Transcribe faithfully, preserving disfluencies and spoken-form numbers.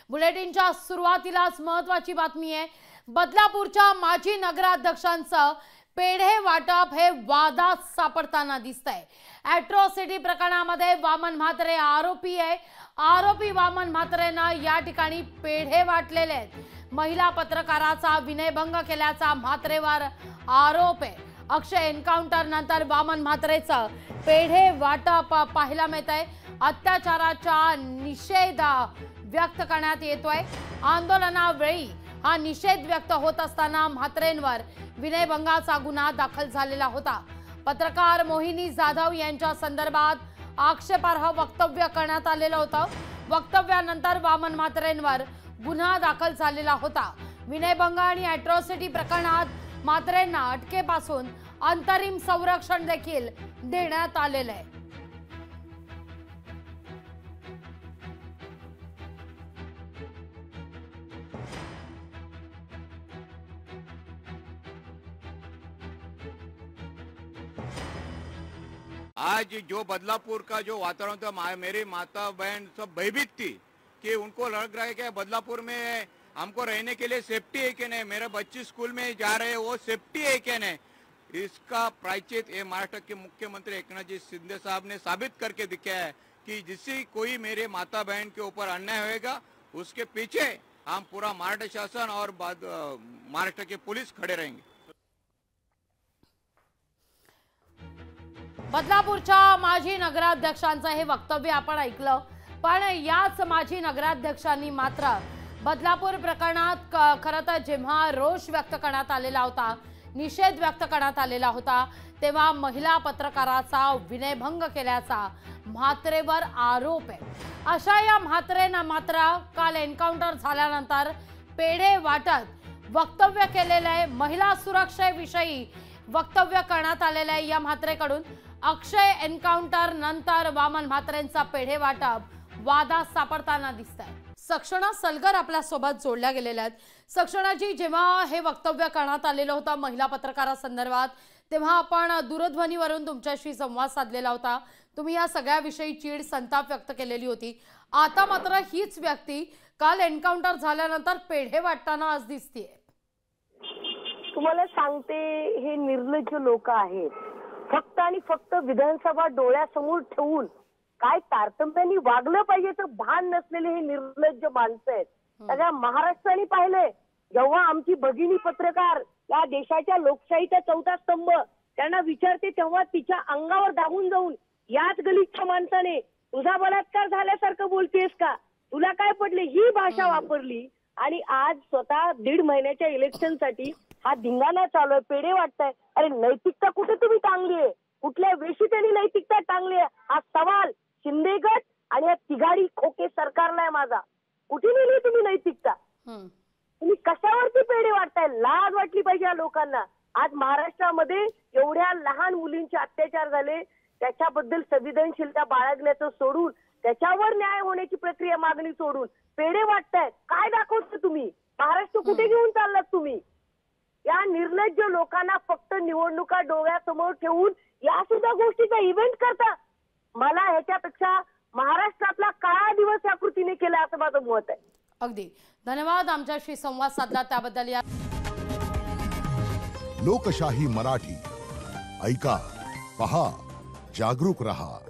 बुलेटिनच्या सुरुवातीलाच महत्त्वाची बातमी आहे। बदलापूरच्या माजी नगराध्यक्षांचं पेढे वाटप हे वादात सापडताना दिसतंय। ॲट्रॉसिटी प्रकरणामध्ये वामन म्हात्रे आरोपी आहे। आरोपी वामन म्हात्रेनं या ठिकाणी पेढे वाटलेले आहेत। महिला पत्रकाराचा विनयभंग केल्याचा म्हात्रेवर आरोप आहे। अक्षय एन्काउंटर नंतर वामन म्हात्रेचं पेढे वाटप पाहायला मिळतंय। अत्याचाराचा निषेध व्यक्त करण्यात येतोय। आंदोलनावेळी हा निषेध व्यक्त होत असताना म्हात्रेंवर विनयभंगाचा गुन्हा दाखल झालेला होता। पत्रकार मोहिनी जाधव यांच्या संदर्भात आक्षेपार्ह वक्तव्य करण्यात आलेलं होतं। वक्तव्यानंतर वामन म्हात्रेंवर गुन्हा दाखल झालेला होता। विनयभंग आणि ॲट्रॉसिटी प्रकरणात म्हात्रेंना अटकेपासून अंतरिम संरक्षण देखील देण्यात आलेलं आहे। आज जो बदलापुर का जो वातावरण था, मेरी माता बहन सब भयभीत थी कि उनको लग रहा है कि बदलापुर में हमको रहने के लिए सेफ्टी है कि नहीं, मेरे बच्चे स्कूल में जा रहे हैं वो सेफ्टी है कि नहीं। इसका प्रायश्चित ये महाराष्ट्र के मुख्यमंत्री एकनाथ जी शिंदे साहब ने साबित करके दिखाया है कि जिससे कोई मेरे माता बहन के ऊपर अन्याय होएगा उसके पीछे हम पूरा महाराष्ट्र शासन और महाराष्ट्र की पुलिस खड़े रहेंगे। बदलापूरच्या माजी नगराध्यक्षांचं हे वक्तव्य आपण ऐकलं, पण याच माजी नगराध्यक्षांनी मात्र बदलापूर प्रकरणात खरं तर जेव्हा रोष व्यक्त करण्यात आलेला होता, निषेध व्यक्त करण्यात आलेला होता, तेव्हा महिला पत्रकाराचा विनयभंग केल्याचा म्हात्रेवर आरोप आहे। अशा या म्हात्रेंना मात्र काल एन्काउंटर झाल्यानंतर पेढे वाटत वक्तव्य केलेलं आहे। महिला सुरक्षेविषयी वक्तव्य करण्यात आलेलं आहे या म्हात्रेकडून। अक्षय एन्काउंटर नंतर वामन म्हात्रेंचा पेढे वाटप वादात सापडताना दिसतंय। सक्षणा सलगर आपल्या सोबत जोडल्या गेलेल्या आहेत। सक्षणाजी, जेव्हा हे वक्तव्य करण्यात आलेलं होतं महिला पत्रकारासंदर्भात, तेव्हा आपण दूरध्वनीवरून तुमच्याशी संवाद साधलेला होता। तुम्ही या सगळ्याविषयी चीड संताप व्यक्त केलेली होती। आता मात्र हीच व्यक्ती काल एन्काउंटर झाल्यानंतर पेढे वाटताना आज दिसतेय। तुम्हाला सांगते, हे निर्लज्ज लोक आहेत। फक्त आणि फक्त विधानसभा डोळ्यासमोर ठेवून काय तारतम्याने वागलं पाहिजे तर भान नसलेले हे निर्लज्ज माणसं आहेत। सगळ्या महाराष्ट्राने पाहिलंय, जेव्हा आमची भगिनी पत्रकार या देशाच्या लोकशाहीचा चौथा स्तंभ त्यांना विचारते, तेव्हा तिच्या अंगावर धावून जाऊन याच गलिच्छ माणसाने तुझा बलात्कार झाल्यासारखं बोलतेस का, तुला काय पडले, ही भाषा वापरली। आणि आज स्वतः दीड महिन्याच्या इलेक्शनसाठी हा धिंगाणा चालू आहे, पेढे वाटताय। अरे नैतिकता कुठे तुम्ही टांगली आहे, कुठल्या वेशी त्यांनी नैतिकता टांगली आहे, हा सवाल शिंदे गट आणि या तिघाडी खोके सरकारला आहे माझा। कुठे नेली तुम्ही नैतिकता? तुम्ही कशावरती पेढे वाटताय? लाज वाटली पाहिजे या लोकांना। आज महाराष्ट्रामध्ये एवढ्या लहान मुलींचे अत्याचार झाले, त्याच्याबद्दल संवेदनशीलता बाळगण्याचं सोडून, त्याच्यावर न्याय होण्याची प्रक्रिया मागणी सोडून पेढे वाटताय। काय दाखवता तुम्ही? महाराष्ट्र कुठे घेऊन चाललात तुम्ही? या निर्लज्ज लोकांना फक्त निवडणुका डोळ्यासमोर ठेवून या सुद्धा गोष्टीचा इव्हेंट करता। मला ह्याच्यापेक्षा महाराष्ट्रातला काळा दिवस या कृतीने केला असं माझं मत आहे। अगदी धन्यवाद आमच्याशी संवाद साधला त्याबद्दल। या लोकशाही मराठी ऐका, पहा, जागरूक रहा।